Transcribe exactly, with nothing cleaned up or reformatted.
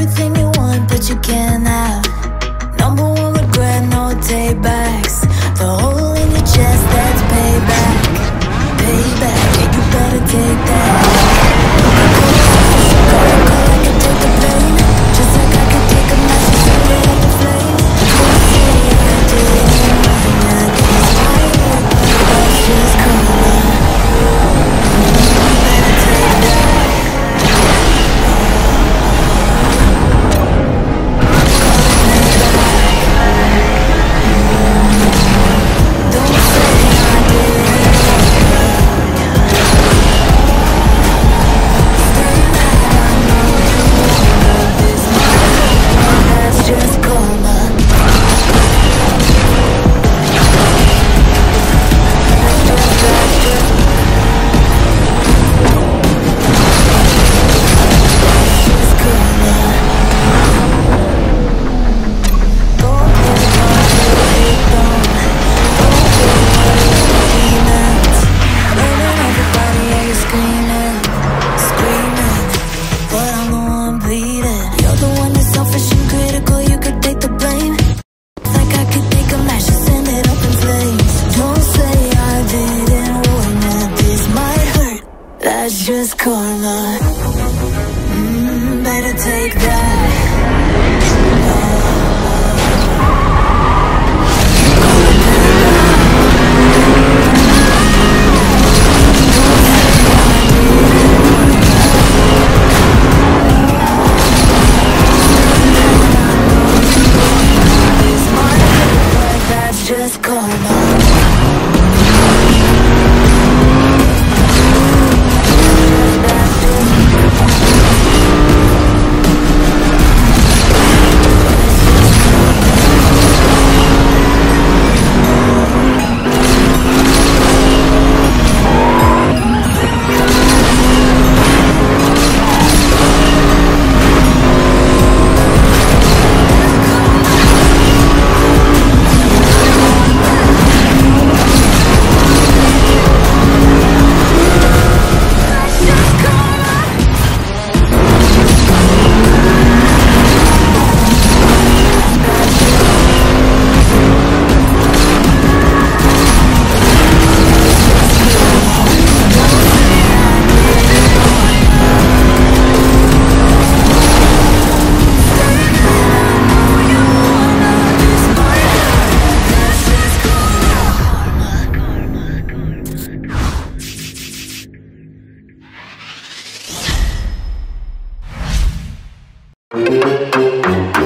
everything you want, but you can't have. Number one regret, no takebacks. The hole in your chest, that's payback. Payback, yeah, you better take that. Call, I can take the blame. Just like I could take a match and set it up in flames. Don't say I did it, yeah, this might hurt, but that's just karma. You better take that. That's just karma. Mm, better take that. That's just karma. We'll be right back.